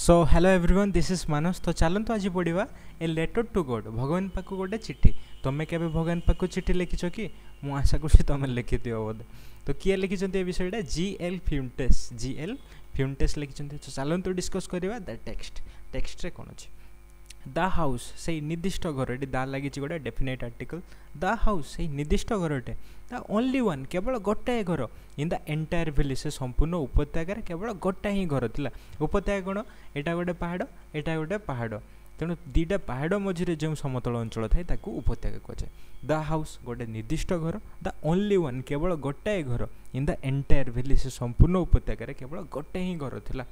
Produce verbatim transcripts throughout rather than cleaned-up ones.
So hello everyone this is Manas. तो चलते आज पढ़ा ए लेटर टू गॉड। भगवान पाक गोटे चिट्ठी। तुम्हें केवे भगवान पाक चिट्ठी लिखिछ कि मु आशा कर तुम लिखि बोधे। तो किए लिखिं ए विषय जी एल फ्यूंटेस जी एल फ्यूंटेस लिखिं। तो चलते डिस्कस करवा द टेक्स्ट। टेक्स्ट रे कौन अच्छे द हाउस से निर्दिष्ट घर ये दा लगी गोटे डेफिनेट आर्टिकल। द हाउस से निर्दिष्ट घरटे द ओनली वन केवल गोटाए घर इन द एंटायर वैली से संपूर्ण उपत्यकार केवल गोटाए ही घर थिला। उपत्यका कौन एटा गोटे पहाड़ एटा गोटे पहाड़ तेणु दीटा पहाड़ मझे जो समतल अंचल थाए ताकू उपत्यका कहुए। द हाउस गोटे निर्दिष्ट घर द ओनली वन केवल गोटाए घर इन द एंटायर वैली से संपूर्ण उपत्यकार केवल गोटे ही घर थिला।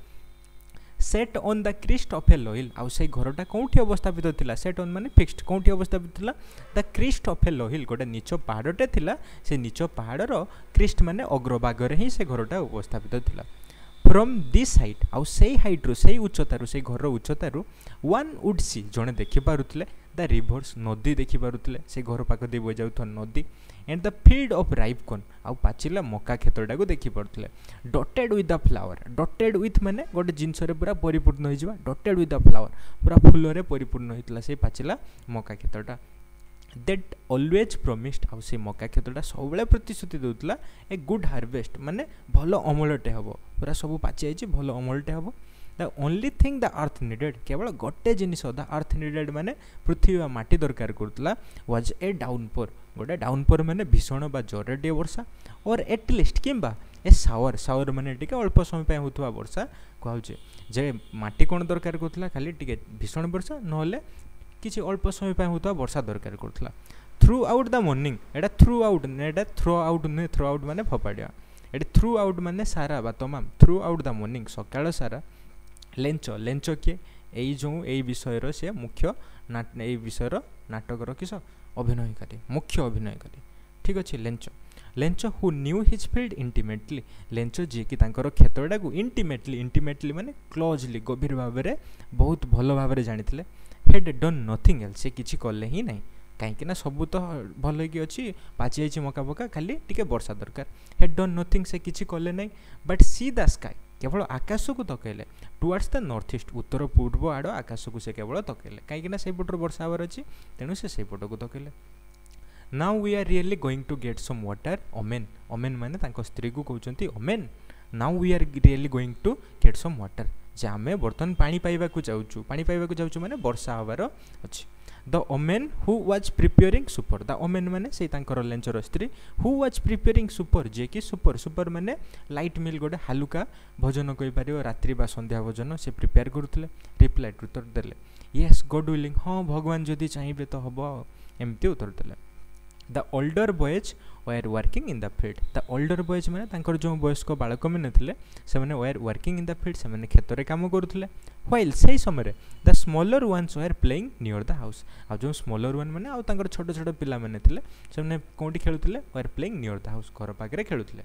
Set on the crest of a low hill आउ से घरटा कौटी अवस्थापित थिला। सेट ऑन माने फिक्स्ड कौटी अवस्थापित थिला the crest of a low hill गोटे नीच पहाड़टे थिला। से नीच पहाड़र क्रिस्ट माने अग्रभागरे ही से घरटा अवस्थापित थिला। फ्रॉम दिस हाइट आउ से हाइट्रु से उच्चतारू से घर उच्चतारू वन वुड सी जड़े देखि पारुथिले द रिभर्स नदी देखि पारुथिले से घर पाख दे बह जाउथन नदी and the field of ripe corn आउ पाचिला मका क्षेत्रटा को देखि पारुथिले। Dotted with the flower dotted with माने गोटे जिनस पूरा परिपूर्ण हो जावा। डटेड विथ द फ्लावर पूरा फूल रे परिपूर्ण होइतला से पाचिला मका क्षेत्रटा। दैट ऑलवेज प्रोमिस्ड आउ से मका क्षेत्रटा सब प्रतिश्रुति देउतला ए गुड हार्वेस्ट माने भल अमलटे हबो। पूरा सब पाची आइछि भल अमलटे हबो। The only thing the earth needed केवल गोटे जिनिस द अर्थ नीडेड माने पृथ्वी वा माटी दरकार करतला वाज ए डाउनपोर गोटे डाउनपोर माने भीषण बा जोरटे वर्षा और एटलिस्ट किंबा ए सावर सावर माने टिके अल्प समय पे होतवा वर्षा कहउचे जे माटी कोन दरकार करतला खाली टिके भीषण वर्षा नहले किछि अल्प समय पे होतवा वर्षा दरकार करतला। थ्रू आउट द मॉर्निंग एटा थ्रू आउट एटा थ्रो आउट ने थ्रो आउट माने फपाडिया एटा थ्रू आउट माने सारा बा तमाम थ्रू आउट द मॉर्निंग सकाळ सारा लेंच लेंच किए यही जो यही विषयर से मुख्य नाट यही विषयर नाटकर किस अभिनयकारी मुख्य अभिनयकारी ठीक अच्छे। Lencho Lencho who knew his field intimately Lencho जी कि तांकर क्षेत्रटा को इंटीमेटली इंटीमेटली माने क्लोजली गभीर भाव में बहुत भल भाव में जानी हेड डन नथिंग एल्स से किसी कले ही ना कहीं सब तो भल कि अच्छी पाची जाइए मका पका खाली टिके वर्षा दरकार। हेड डन नथिंग से किसी कले ना बट सी द स्काई केवल आकाश को तकैले टुवर्ड्स द नॉर्थ ईस्ट उत्तर पूर्व आड़ आकाश को से केवल तकैले कहीं से पटर वर्षा हबार अच्छी तेणु से से पट को तकैले। Now we are really going to get some water woman woman माने तांको स्त्री को कहउचंती woman now we are really going to get some water जे आमे बर्तन पानी पाइबा को जाउछु पानी पाइबा को जाउछु माने वर्षा हबार अछि। The woman who was preparing supper the woman माने से तांकर लेंचर स्त्री हु वाज प्रिपेयरिंग सुपर जे कि सुपर सुपर माने लाइट मिल गोटे हालुका भोजन कहि पारियो रात्रि बा संध्या भोजन से प्रिपेयर करथले। रिप्लाई उत्तर देले यस गॉड विलिंग हाँ भगवान जदि चाहिए तो हम एमती उत्तर देले। The older boys were working in the field the older boys मैंने तांकर जो वयस्क बालक मैंने थे से were working in the field से क्षेत्र में कम करुले। व्हाइल से समय the smaller ones were playing near the house आ जो स्मॉलर वन मैंने आउ तांकर छोट छोट पिला मैंने थे से कौटी खेलुले were playing near the house घर पाखे खेलुले।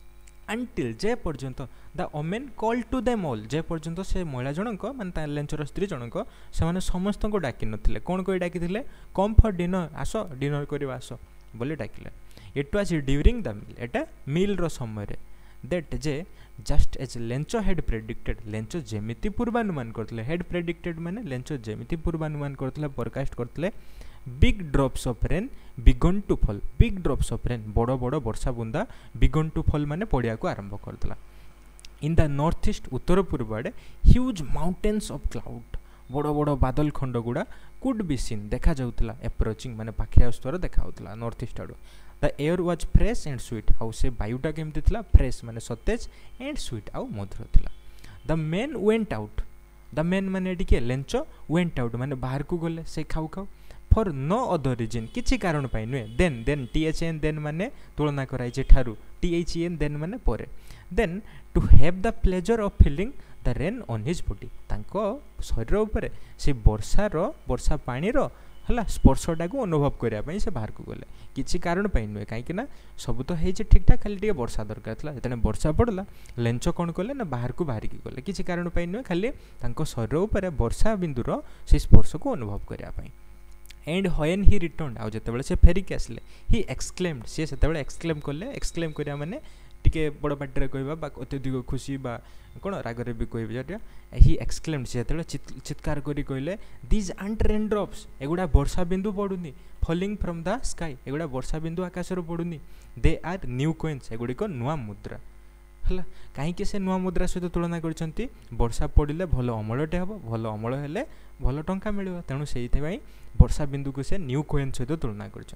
अंटिल जे पर्यंत the woman call to them all जे पर्यंत से महिला जनक माने लेंचर स्त्री जनक से समस्त को डाकी नथिले कौन कोई डाकी थिले कम फॉर डिनर आस डिनर करवा आस बोले डाकिले। It was during the meal एटा मील रो समय दैट जे just as Lencho had predicted Lencho जेमिति पूर्वानुमान करथिले हेड प्रेडिक्टेड माने लेंचो जेमिति पूर्वानुमान करथिले फोरकास्ट करथिले big drops of rain began to fall big drops of rain बड़ बड़ वर्षा बुंदा बिगन टू फॉल माने पड़िया को आरंभ करथिला। इन द नॉर्थ ईस्ट उत्तर पूर्व आड़े ह्यूज माउंटेन्स ऑफ क्लाउड बड़ बड़ बादल खंड गुड़ा कुड बी सीन देखा जाउतला एप्रोचिंग माने पाखे आस्तुर देखा होतला नॉर्थ ईस्ट आड़ो। The air was fresh and sweet आउ से वायुटा केमती थिला फ्रेश माने सतेज एंड स्वीट आउ मधुर थिला। The man went out the man माने टिके लेंचो वेंट आउट माने बाहर को गले से खाऊ खाऊ फॉर नो अदर रीजन किसी कारण पाई नुहे than than T H N than माने तुलना कराई ठारू टी एच एन देन माने परे than to have the pleasure of feeling the rain on his body तांको शरीर उपरे से वर्षा रो वर्षा पानी रो हला स्पर्शटा को अनुभव करने से बाहर को गले किसी कारण पाई नुहे कहीं सब तो है ठीक ठाक खाली टे वर्षा दरकार था जितने वर्षा पड़ला लेंच कौन कले ना बाहर को बाहर की गले किसी कारण पाई नुहे खाली शरीर उपर वर्षा बिंदुर से स्पर्श को अनुभव करने। एंड व्हेन ही रिटर्न आउ जिते से फेरिक आसले ही एक्सक्लेम्ड सी से एक्सक्लेम कले एक्सक्लेम करिया माने टिके बड़ पार्टी कहवा बा अत्यधिक खुशी बा कौन रागरे भी कह ही एक्सक्लेम्ड से चित्कार करी कहले दिज आंट रेन ड्रॉप्स एगुड़ा वर्षा बिंदु पड़ुनी फॉलिंग फ्रॉम द स्काई एगुड़ा वर्षा बिंदु आकाश पड़ुनी दे आर न्यू कॉइन्स एगुड़िक नुआ मुद्रा है कहीं से नुआ मुद्रा सहित तुलना कर वर्षा पड़े भल अमलटे हम भल अमल हेले भल टंका मिल तेणु से वर्षा बिंदु को से न्यू कॉइन सहित तुलना कर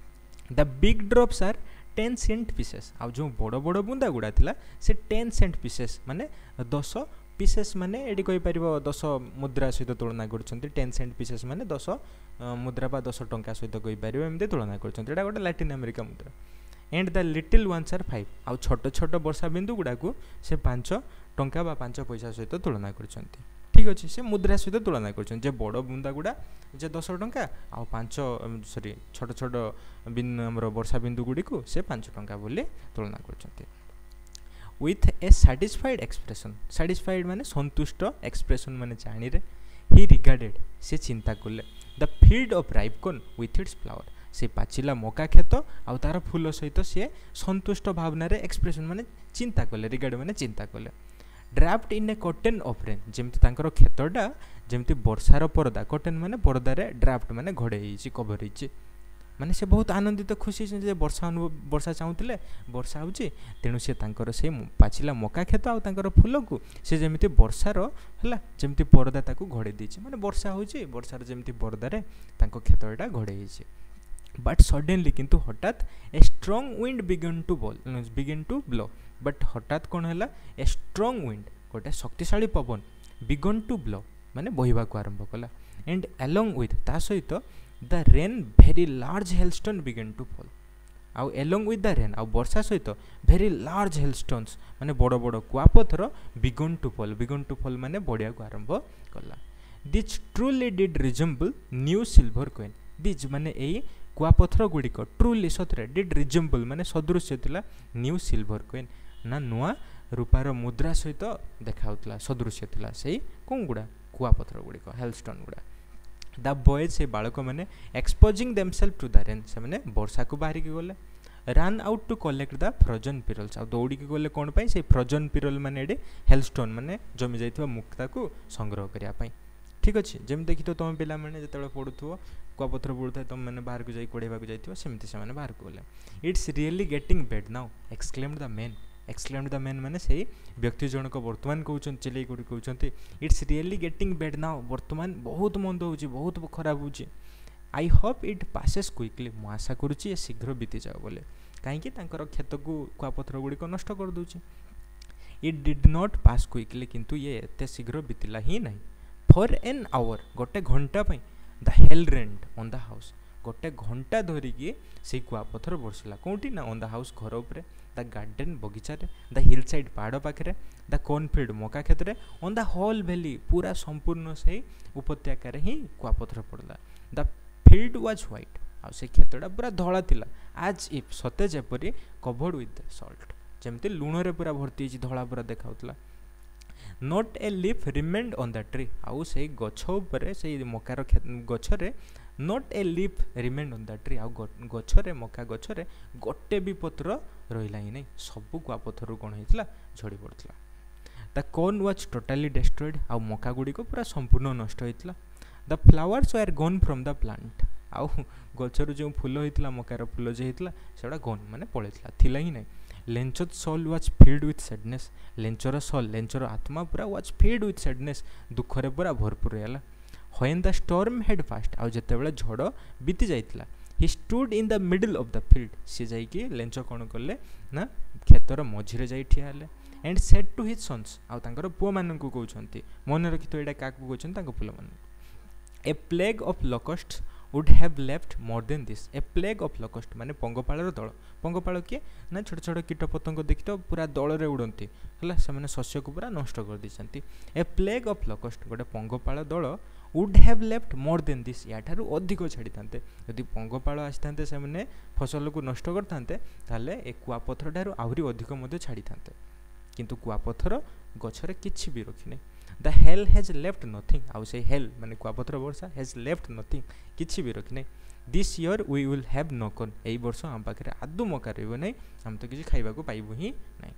the big drops are ten cent pieces आ जो बड़ बड़ बुंदा गुड़ा थिला से टेन सेंट पीसेस माने दस पीसेस माने एडी कहि परिबो दस मुद्रा सहित तुलना करछन्ती टेन सेंट पीसेस माने दस मुद्रा बा दस टंका सहित कहि परिबो एमते तुलना करछन्ती एटा गोटे लैटिन अमेरिका मुद्रा and the little ones are five आ छोट छोट वर्षा बिंदु गुड़ा को से पांच टंका बा पांच पैसा सहित तुलना करछन्ती ठीक अच्छे से मुद्रा सहित तुलना कर बड़ बुंदा गुड़ा जे दस टंका आ पांच सॉरी छोट छोट बिन हमर वर्षा बिंदु गुड़ी को से पांच टंका बोली तुलना कर with a satisfied expression satisfied माने संतुष्ट एक्सप्रेशन माने चाणी रे ही रिगार्डेड से चिंता कले the field of ripe corn with its flower से पाचिला मका खेत आ तार फूल सहित से संतुष्ट भावना रे एक्सप्रेशन माने चिंता कले रिगार्ड माने चिंता कले draft in a cotton of rain जमती तांकर खेतटा जमती वर्षार परदा कॉटन माने परदारे ड्राफ्ट माने घोड़े होइछि कवर होइछि माने से बहुत आनंदित खुशी जे वर्षा अनुभव वर्षा चाहूले वर्षा होउछि तेणु से तांकर से पाचिला मका खेत आ तांकर फूल को से जमती वर्षार हला जमती परदा ताकू घोड़े दिछि माने वर्षा होउछि वर्षार जमती परदारे तांको खेतटा घोड़े होइछि बट सडनली किंतु हठात a strong wind began to ball begin to blow but हठात कौन है ए स्ट्रॉन्ग विंड गोटे शक्तिशाली पवन बिगन टू ब्लो माने बहिबा को आरंभ कला एंड अलोंग विथ ता सहित the rain very large hailstone began to fall आउ अलोंग विथ द रेन आउ वर्षा सहित भेरी लार्ज हेलस्टोन्स माने बड़ बड़ कुआपथर began to fall began to fall माने बढ़िया को आरंभ कला this truly did resemble new silver coin these माने एई कुआपथर गुड़िक ट्रूली सतरे डिड रिजेम्बल माने सदृश थिला न्यू सिल्वर कॉइन ना नुआ रूपार मुद्रा सहित देखा सदृश थिला सेही कौन गुड़ा कुआपथर गुड़िक हेलस्टोन गुड़ा द बॉयज से बालक मैंने exposing themselves to the rain से मैंने वर्षा को बाहर की गले run out to collect the frozen pearls आ दौड़ी की गले कौन पाई से फ्रोजन पिरल माने एडे हेलस्टोन माने जमी जाइथिबा मुक्ता को संग्रह करिया पाई ठीक अच्छे जमी देखी तो तुम पिला मैंने जो पढ़ुव कुआपथर पढ़ुए तुम मैंने बाहर को जाई पढ़ाई जाइए सेमती से बाहर को गले it's really getting bad now exclaimed the man exclaimed the man माने से व्यक्ति जनक वर्तमान कहते चिल्ले कहते it's really getting bad now वर्तमान बहुत मंद हो बहुत खराब हो I hope it passes quickly मु आशा करुच्ची शीघ्र बीती जाओ बोले कहीं खेत को कुआपथर गुड़िक नष्ट कर दूची it did not pass quickly किंतु ये एते शीघ्र बीतला ही नहीं फॉर एन आवर गोटे घंटा पाई the hail rained on the house गोटे घंटा धरिकी से कुआपथर बरसला कौटी ना ऑन द हाउस घर उपरे द गार्डन बगीचारे द हिल साइड पहाड़ पाखे द कॉर्नफील्ड मका क्षेत्र ऑन द होल वैली पूरा संपूर्ण से उपत्यकार ही कुआपथर पड़ला द फील्ड वाज व्हाइट आ से क्षेत्रटा पूरा धला थिला आज इफ सते जेपरी कवर्ड विथ सॉल्ट जमती लुण रे पूरा भर्ती धला पूरा देखाउतला not a leaf remained on the tree आउ से गछ उपरे से मकार गछरे not a leaf remained on the tree आउ गछरे मका गछरे गोटे भी पत्र रहिला ही नहीं सब कुआपथर कौन होइतला झड़ी पड़तला the corn was totally destroyed आउ मका गुडी को पूरा संपूर्ण नष्ट होइतला the flowers were gone from the plant आउ गछरु जो फूल होइतला मकार फूल जे होइतला सेडा गॉन माने पळेतला थिला ही नहीं लेंचर soul was filled with sadness लेंचर सोल लेंचर आत्मा पूरा वाज फिल्ड विथ सैडनेस दुखरे पूरा भरपूर हैला when the storm had passed आउ जतेबेले झड़ बीती जाइतला he stood in the middle of the field सी जाइकी लेंच कौन कले ना खेतर मझिरे जाई ठिया हेले and said to his sons आउ तांकर पुओ मानन को कहउछंती मन रखि तो एडा काकू कहउछन तांको पुला मान a plague of locusts would have left more than this a plague of locust माने पंगपाळर दल पंगपाळ किए ना छोट छोट कीट पतंग देखि तो पूरा दल रे उड़ंती हला से माने शस्य को पूरा नष्ट कर दिसंती ए प्लेग ऑफ लोकस्ट गोटे पंगपाळ दल would have left more than this याठारु अधिक छाड़ी थांते यदि पंगपाळ आस्तांते से माने फसल को नष्ट करथांते ताले ए कुआपथर ठारु आहुरी अधिक मध्ये छाड़ी थांते किंतु कुआपथर गछरे किछि भी रखि नै the hail has left nothing आउ से हेल माने कुआपथर वर्षा हैज लेफ्ट नथिंग किछि भी रखि नै this year we will have no corn एई वर्ष आम पाखे आदु मका रहिबो नै हम तो किसी खाइबा को पाइबो ही नै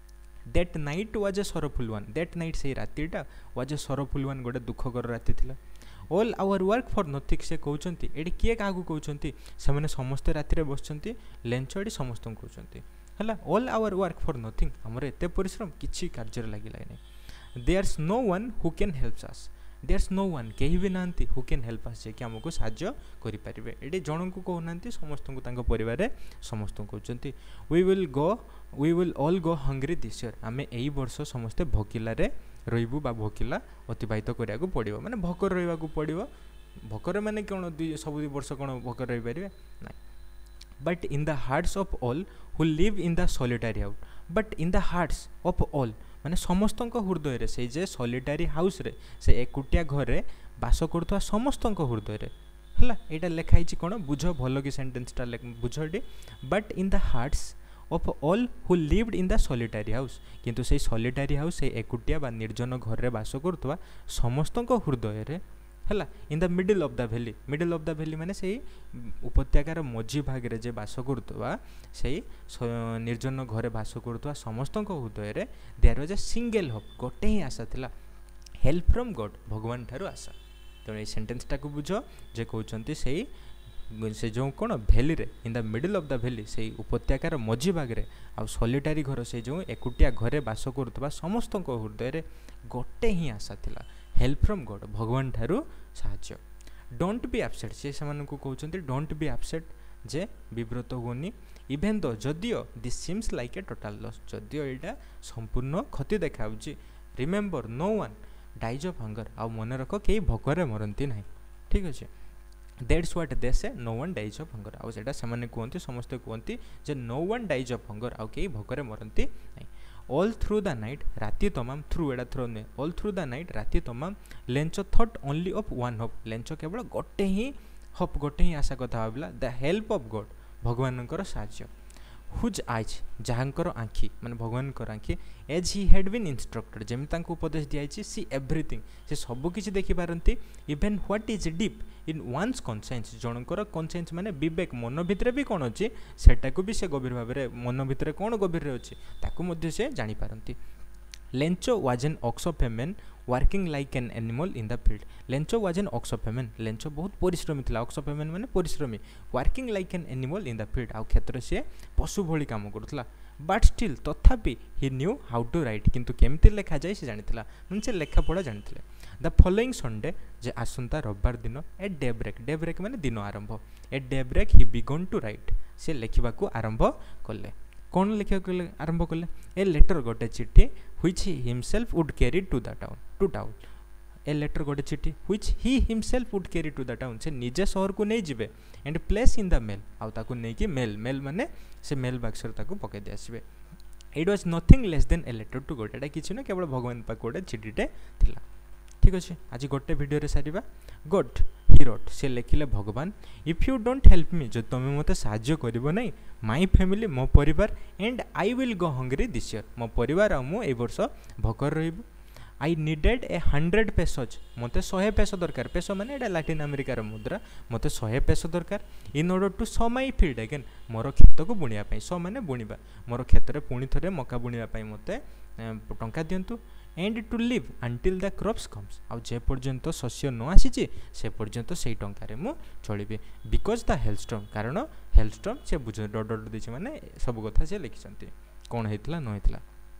that night was a sorrowful one that night से रातिटा वाज ए सरफुल वन गोटे दुखकर राति थिला all our work for nothing से कहउचंती एडी किए काहू कहउचंती से माने समस्त राति रे बसचंती लेंच एडी समस्त कहउचंती हला all our work for nothing हमर एते परिश्रम किछि कार्य लागिला नै there's no one who can helps us there's no one कहीं भी नांती हु कैन हेल्प अस जे कि हमको साहाय्य करि परिबे एडी जणन को कहउनांती समस्त को तांको परिवार रे समस्त कहउचंती we will go we will all go hungry this year आमे एई वर्ष समस्त भोकिला रे रहिबु बा भोकिला अतिबाहित करिया को पड़िबो माने भोकर रहिबा को पड़िबो भोकर माने कोन सब वर्ष कोन भोकर रहि परिबे नै but in the hearts of all who live in the solitary house but in the hearts of all माने समस्त हृदय रे से जे सॉलिटरी हाउस रे से एकुटिया घर रे बास करथवा समस्त हृदय रे हला एटा लेखा हिची कोन बुझो भलो कि सेंटेंस टा बुझोडी but in the hearts of all who lived in the solitary house किंतु से सॉलिटरी हाउस से एकुटिया बा निर्जन घर रे बास करथवा समस्त हृदय रे हला in the middle of the valley middle of the valley माने से उपत्यकार मझी भाग रे जे बास करथवा से निर्जन घरे बास करथवा समस्त हृदय रे there was a single hope गोटे ही आशा थिला हेल्प फ्रॉम गॉड भगवान थारु आशा तो ए सेंटेंस टा को बुझो जे कहउचंती से से जो कौन वैली रे in the middle of the valley से उपत्यकार मझी भाग रे आ सॉलिटरी घर से जो एकुटिया घरे बास करथवा समस्त हृदय रे गोटे ही आशा थिला हेल्प फ्रॉम गॉड भगवान ठारू साहाय्य डोंट बी अपसेट से को कहउचंती डोंट बी अपसेट जे विब्रत होनी इवेन दो जदियो this seems like a total loss जदियो एटा संपूर्ण क्षति देखाउची remember no one dies of hunger आ मन रख के भोकरे मरंती नाही ठीक अछि that's what they say no one dies of hunger आ सेटा समान कहंती समस्त कहंती जे no one dies of hunger आ के भोकरे मरंती नाही ऑल थ्रू द नाइट राति तमाम थ्रू एडा थ्रू ने ऑल थ्रू द नाइट राति तमाम Lencho thought only of one hope Lencho केवल गोटे ही होप गोटे ही आशा कथा भाबिला द हेल्प ऑफ गॉड भगवानकर साहाय्य हुज आइज जहाँकर आँखि माने भगवानकर आँखि as he had been instructed जेमि तांको उपदेश दियाइछि सी एवरीथिंग से सब किछि देखि पारंती even what is deep in one's conscious जनकर कॉन्शियस माने विवेक मन भितरे भी कोन अछि सेटा को भी से गभीर भाबरे मन भितरे कोन गभीर रे अछि ताको मध्ये से जानि पारंती Lencho was an ox of a man working like an animal in the field Lencho was an ox of a man Lencho बहुत परिश्रमी थिला ऑक्स ऑफ ए मैन माने परिश्रमी working like an animal in the field आ क्षेत्र से पशु भली काम करथला बट स्टिल तथापि he knew how to write किंतु केमति लेखा जाय से जानिथिला मन से लेखा पढ़ा जानिथिले द फॉलोइंग संडे जे आसंता रविवार दिन at daybreak daybreak माने दिन आरंभ at daybreak he began to write से लेखिबा को आरंभ करले कौन लिखा आरंभ कले ए लेटर गोटे चिट्ठी which he himself would carry to the town to town a letter गोटे चिट्ठी which he himself would carry to the town से निजे शहर को नहीं जिबे and place in the mail आउ ताको नै कि मेल मेल माने से मेल बक्सर ताको पके दे आसीबे it was nothing less than a letter to God एटा किछि न केवल भगवान पाक गोटे चिट्ठीटे थिला ठीक अछि आज गोटे वीडियो रे सारिबा गॉड ही रोट से लिखिले भगवान if you don't help me जो तुम मते साहाय्य करिवो नै माय फैमिली मो परिवार and I will go hungry this year मो परिवार आ मु ए वर्ष भोकर रहिबो आई नीडेड ए हंड्रेड पेसोज मते सौ पेसो दरकार पेसो माने एटा लैटिन अमेरिका रो मुद्रा मते सौ पेसो दरकार in order to sow my field again मोर खेत को बुनिया पई सो माने बुनिबा मोर खेत रे पुणी थरे मका बुनिया पई मते टंका दियंतु and to live until the crops comes आ जे पर्यंत शस्य न आसीची से पर्यंत सेई टंका रे मु चलिबे बिकॉज द हेलस्टॉर्म कारण हेलस्टॉर्म से बुझ डॉट डॉट दिछि माने सब कथा से लिखिसंती कोन हेतला न हेतला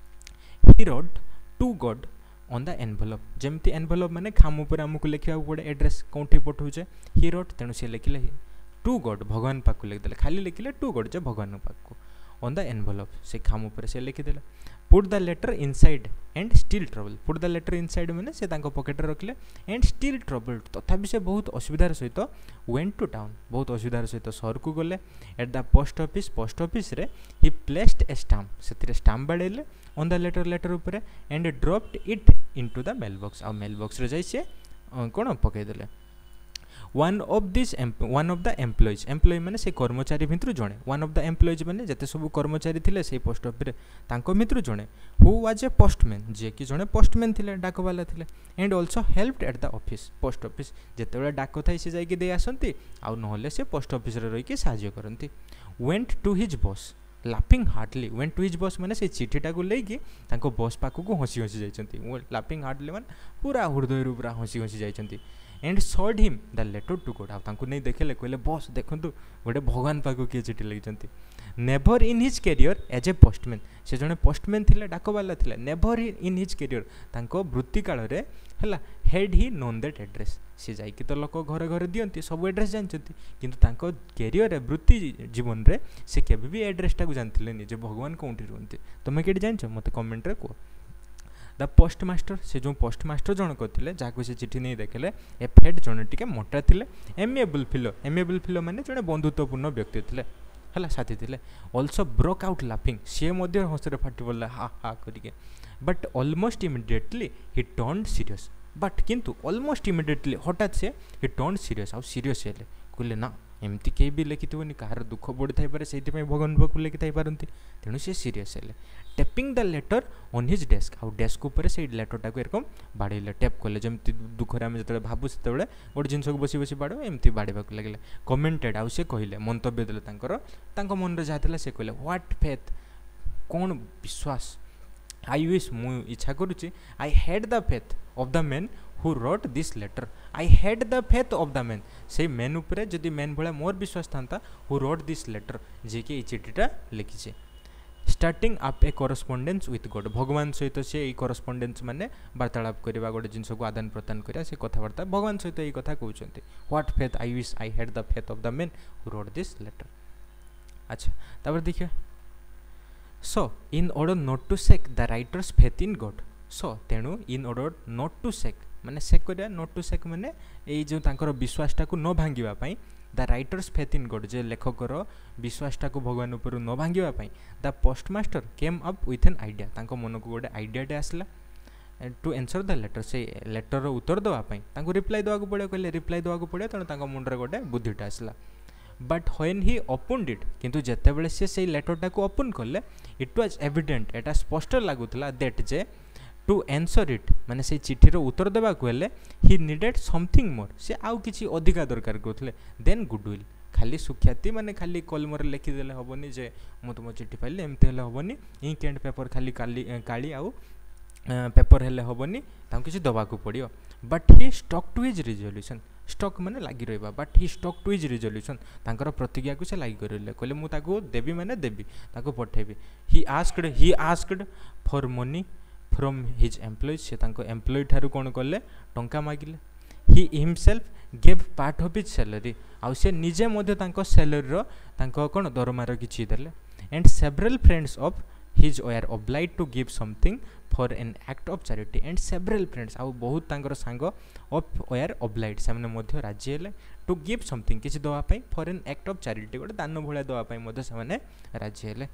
he wrote to God on the envelope जेमती एनवेलप माने खाम ऊपर हमकु लिखिया पड़े एड्रेस कोठी पठौचे ही रोड तेनु से लिखिले टू गॉड भगवान पाकु लिख देले खाली लिखिले टू गॉड जे भगवान पाकु ऑन द एनवेलप से खाम ऊपर से लिखि देले put the letter inside and still trouble put the letter inside माने से तांको पॉकेट रे रखले एंड स्टिल ट्रबल तथापि से बहुत असुविधार सहित वेंट टू टाउन बहुत असुविधार सहित शहर को गले at the post office post office रे ही प्लेस्ड ए स्टाम्प सेतिरे स्टाम्प बाडेले ऑन द लेटर लेटर ऊपर and dropped it into the mail box आ मेल बॉक्स रे जाई से कोन पके देले one of this one of the employees employee मैंने से कर्मचारी भितर जड़े वन ऑफ द एम्प्लॉइज मैंने जिते सब कर्मचारी थे से पोस्ट ऑफिस भितर जड़े हु वाज ए पोस्टमैन जे कि जड़े पोस्टमैन थे डाकवाला थे and also helped at the office post office जिते डाक थाई सी जाकि दे आसती आउ ना से पोस्ट ऑफिस रही साहाय्य करती went to his boss laughing hardly went to his boss मैंने से चिठीटा को लेकिन बॉस पाखक हसी हसी जाइछंती लाफिंग हार्डली मान पूरा हृदय पूरा हसी हसी जाइछंती and showed him the letter to God आपको नहीं देखे कहले बॉस देखु गोटे भगवान पाखक किए चिठी लिखिं never in his career as a postman से जड़े पोस्टमैन थे डाकवाला थे नेभर इन हिज कैरियर तांको वृत्ति काल रे हला had he known that address सी जाइए तो लोक घरे घरे दियंती सब एड्रेस जानते किंतु तांको कैरियर वृत्ति जीवन रे से केबे भी एड्रेसटा को जानते जे भगवान कौटी रुहति तुम के जान मत कमेंट रे कह द पोस्टमास्टर से जो पोस्टमास्टर जनक थे जहाँ से चिठी नहीं देखले ए फेड जड़े टी मोटा थे एमिएबल फिलो एमिएबल फिलो माने जड़े बंधुत्वपूर्ण व्यक्ति थे है साथी थे ऑल्सो ब्रोक आउट लाफिंग सी हसरे फाटी पड़ा हा हा करके but almost immediately he turn serious but किंतु ऑलमोस्ट इमिडिएटली हठात से ही टर्न सीरियस आउ सीरियस हेले कहले ना एमती कहीं भी लिखिथबनी कहार दुख बढ़ी थाईपे से भगवान पाक लिखि थाई पारती तेणु सी सीरियस हेले tapping the letter on his desk आउ डेस्क उपर से लेटरटा को एरकम बाड़े टेप कले जमी दुखरे आम जो भावु से गोटे जिनस को बसी बसी बाड़ एमती बाड़ा लगे कमेंटेड आउ से कहले मंतव्य देते मन में जहाँ से कहले व्हाट फेथ कौन विश्वास आई विश मु इच्छा करुच्ची I had the faith of the man who wrote this letter I had the faith of the man से मैन उपरे जदि मैन भाया मोर विश्वास था हु रोट दिस लेटर जे कि चिठीटा लिखिছে starting up a correspondence with God भगवान सहित से ये करस्पंडेंस माने वार्तालाप करवा गोटे जिनस को आदान प्रदान करा से कथबार्ता भगवान सहित ये कथा कहते what faith I wish I had the faith of the man who wrote this letter अच्छा तापर देखिए so in order not to shake the writer's faith in God so तेणु in order not to shake माने shake करिया not to shake माने ये जो तांकर विश्वासटा को न भांगिबा पई the writer's faith in God जे लेखकर विश्वासटा को भगवान ऊपर न भांगिबा पई the postmaster came up with an idea तांको मन को गोटे आइडियाटे आसला टू एंसर द लेटर से लेटर उत्तर देवाई रिप्लाई देवा पड़े कहले रिप्लाई देवा पड़े तेणु तांको मुंडरे गोटे बुद्धिटा आसला but when he opened it किंतु जेतेबेले से से लेटरटा को ओपन कले इट वाज एविडेंट एटा स्पष्ट लागुतला दैट जे टू एंसर इट माने से चिठीर उत्तर देवा हेले ही नीडेड समथिंग मोर से आउ किछि अधिका दरकार करथले देन गुडविल खाली सुख्याति माने खाली कलमर लिखिदेले हेबनी जे मु तुम चिठी पाइले एमते हेले हेबनी इंक एंड पेपर खाली काली काली आउ पेपर हेले हेबनी ताऊ किछि दबाकू पड़ियो but he stuck to his resolution stuck माने लागी रहिबा but he stuck to his resolution तांकर प्रतिज्ञा को से लागी करले कहले मु ताको देबी माने देबी ताको पठेबी he asked he asked for money from his employees से तांको एम्प्लॉय ठारू कोन करले टंका मागिले he himself gave part of his salary आउ से निजे मध्य तांको सैलरी रो तांको कोन दरमार किछि देले and several friends of his were obliged to give something for an act of charity and several friends आउ बहुत तांकर सांग ऑफ वर ऑब्लाइज से मध्य राजी हेले टू गिव समथिंग किछि दवा पई for an act of charity गोटे दान भळा दवा पई मध्य से राजी हेले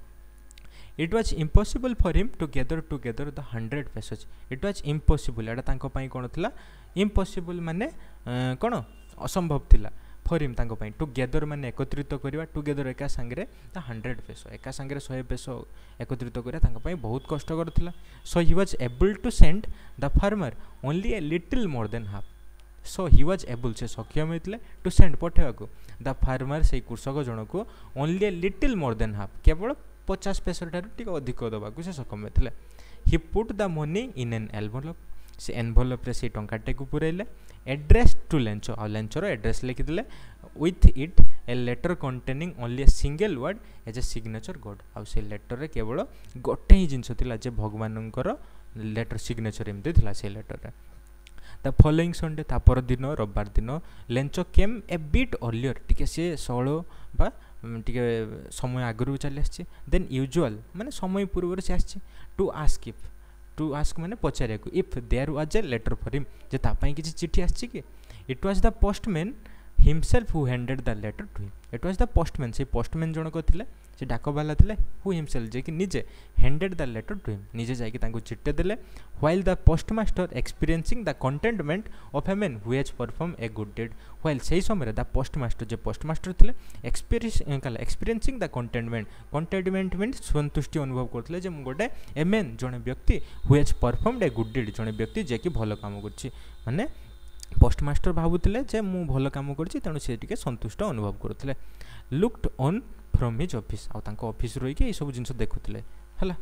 it was impossible for him to gather together the hundred pesos it was impossible एटा तांको पई कोन थिला इम्पॉसिबल माने कोन असंभव थिला फॉर हिम तांको पई टुगेदर माने एकत्रित करबा टुगेदर एका संगे द हंड्रेड पेसो एका संगे सौ पेसो एकत्रित करबा तांको पई बहुत कष्टकर थिला so he was able to send the farmer only a little more than half so he was able से सक्षम होइतले टू सेंड पठेवा को द फार्मर से कृषक जन को only a little more than half केवल पचास पैसा ठार टी अधिक दबाक से सक्षम होते he put the money in an envelope से एनवलप से टंकाटे को पुरैले एड्रेस टू लेंचो आ लेंचर एड्रेस लिखिदेले with it a letter containing only a single word as a signature God आ से लेटर रे केवल गोटे ही जिनस थिला जे भगवानंकर लेटर सिग्नेचर एमती थिला से लेटर रे द फॉलोइंग संडे तापर दिन रविवार दिन Lencho came a bit earlier टिके से षोलो बा टिके समय आगु चली आसी देन यूजुअल माने समय पूर्व से आसी to ask if to ask माने पचारिया को if there was a letter for him जे तापाई किछि चिठी आछि कि it was the postman himself who handed the letter to him it was the postman से पोस्टमैन जणको थिले से डाकबाला थे हु हिमसेल्फ जे कि निजे handed the letter to him निजे जाकि तांको चिट्ठी देले while the postmaster experiencing the contentment of a man who has perform a good deed while सही समय द पोस्टमास्टर जे पोस्टमास्टर थे experiencing the contentment contentment mean संतुष्टि अनुभव करते जे गोटे ए मैन जड़े व्यक्ति who has performed a good deed जड़े व्यक्ति जे कि भल काम कर माने पोस्टमास्टर भावुले जे मु भल काम करछि तेणु से टिके संतुष्ट अनुभव करुले looked on from his office आ तांको ऑफिस रही के सब जिनस देखुले हला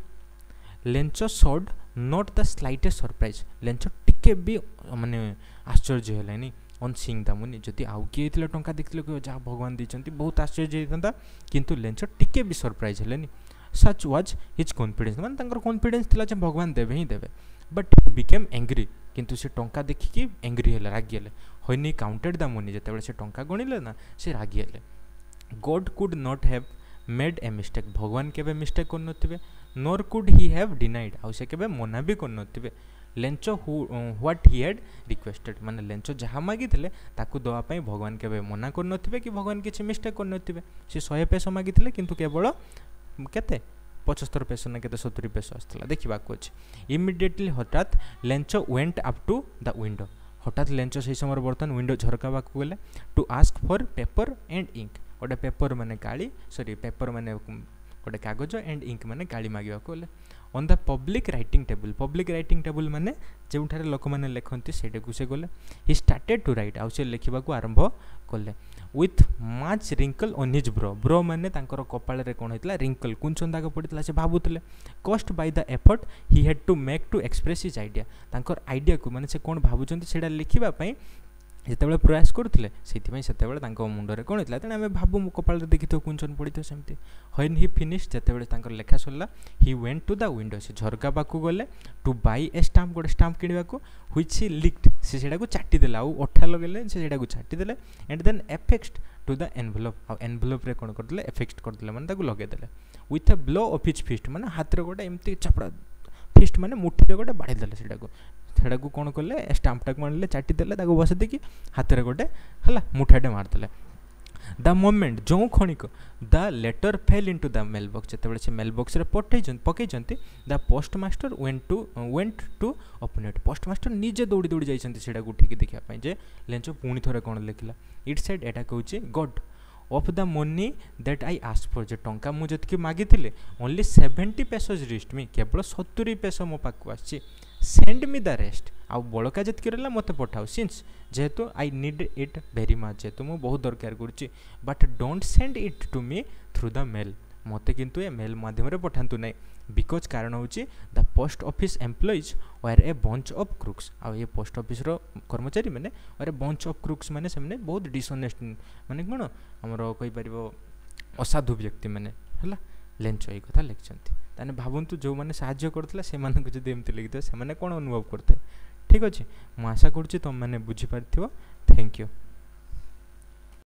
Lencho showed not the slightest surprise Lencho टिके भी माने आश्चर्य हेलानी ऑन सीइंग द मनी जदि आउ किए थिले टंका देखले को जा भगवान दिचंती बहुत आश्चर्य हेतंता किंतु लेंचो टिके भी सरप्राइज हेलेनी सच वाज हिज कॉन्फिडेंस माने तांकर कॉन्फिडेंस थिला जे भगवान देबे ही देबे बट ही बिकेम एंग्री किंतु से टंका देखिकी एंग्री हेला रागिले होइनी काउंटेड द मनी जते से टंका गणिले ना से रागिले God could not have made a mistake भगवान केबे मिस्टेक कर नथिबे nor could he have denied आ से केबे मना भी कर नथिबे Lencho who what he had requested माने लेंचो जहा मागी थिले ताकू दवा पई भगवान केबे मना कर नथिबे कि भगवान किछि मिस्टेक कर नथिबे से सौ पैसा मागी थिले किंतु केवल केते पचहत्तर पैसा ना केते सत्तर पैसा आसला देखा अच्छे इमिडिएटली हठात Lencho went up to the window हठात लेंचो से समय बर्तमान विंडो झरका पाक गले to ask for paper and ink गोटे पेपर माने काली सॉरी पेपर माने गोटे कागज एंड इंक माने काली मागिबा गले on the public writing table public writing table माने जोठारे लोक माने लेखंती सेटा को से गले ही स्टार्टेड टू राइट आउ से लेखिबा को आरंभ कले with much wrinkle on his brow brow माने तांकर कपाल रे कोन हेतला रिंकल कुंचन दाग पड़ितला से भाबुतले cost by the effort he had to make to express his idea तांकर आइडिया को माने से कोन भाबुचंती सेडा लिखिबा पई जितेबाला प्रयास करते से मुंडे कौन होता तेना आम भाव मो कपाल देखी कुंचन पड़ी थे सेमती व्हेन ही फिनिश जिते लेखा सरला he went to the window से झरका पाक गले टू बाई ए स्टाम्प गोटे स्टाम्प किणवा व्हिच ही लिक्ड से चाटिदेला आउ अठा लगे से चाटिदेले and then affect to the envelope आ एनवेलप रे कौन करते एफेक्ट करते मैंने लगेदेले with a blow of his fist माने हाथ रे गोटे एमती चपड़ा फिस्ट माने मुठी रे गोटे बाड़ी देले सेटा सेटा को कौन कले स्टाम्पटा को आने चाटिदेले बस देखिए हाथ में गोटे है मुठाटे मारदे द मोमेंट जो क्षणिक the letter fell into the mail box जिते से मेल बॉक्स रे पठे पकई the postmaster went to went to open it postmaster निजे दौड़ी दौड़ी जाइए उठिक देखापी जे लेंचो पुणी थोड़े कौन लिखला इट साइड एटा कहूँ god of the money that I ask for जो टंका मुझे मागी ओनली सेवेंटी पेसोज रिस्ट मी केवल सत्तरी पेस मो पाक आसी सेंड मी द रेस्ट आउ बड़का जितकी रहा मत पठाओ सिंस जेहेतु I need it very much जेहेतु मुझे बहुत दरकार करुच्ची but don't send it to me through the mail मत किंतु ए मेल माध्यम पठातु ना बिकज कारण हूँ the post office employees were a bunch of crooks आ ये पोस्ट ऑफिस रो कर्मचारी मैंने were a bunch of crooks मैंने से बहुत डिसऑनेस्ट माने कौन आमर कहीपर असाधु व्यक्ति मैंने है लेंचो ये कथा लिखिं ताने भावतु जो मैंने साहाय्य करथिला से मानक जदि एमती लिखिथे से माने कोन अनुभव करथे ठीक अछि मु आशा करूछि तुम माने बुझी पारथिबो थैंक यू।